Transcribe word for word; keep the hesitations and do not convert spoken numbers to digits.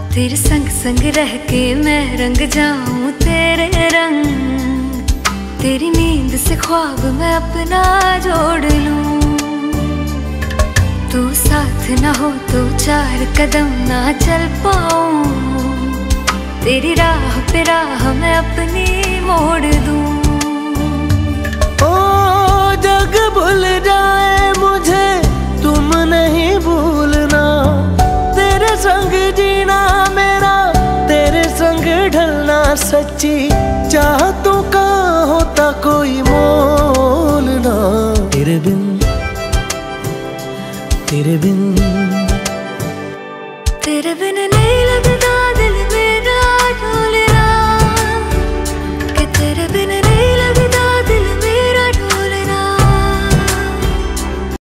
तेरे संग संग रह के मैं रंग जाऊं तेरे रंग, तेरी नींद से ख्वाब मैं अपना जोड़ लूं। तू साथ ना हो तो चार कदम ना चल पाऊं, तेरी राह पे राह मैं अपनी मोड़ दूं। ओ जग भूल जाए मुझे तुम नहीं भूलना, तेरे संग जीना मेरा तेरे संग ढलना, सच्ची चाहतों का होता कोई मोल ना। तेरे बिन तेरे बिन तेरे बिन नहीं लगता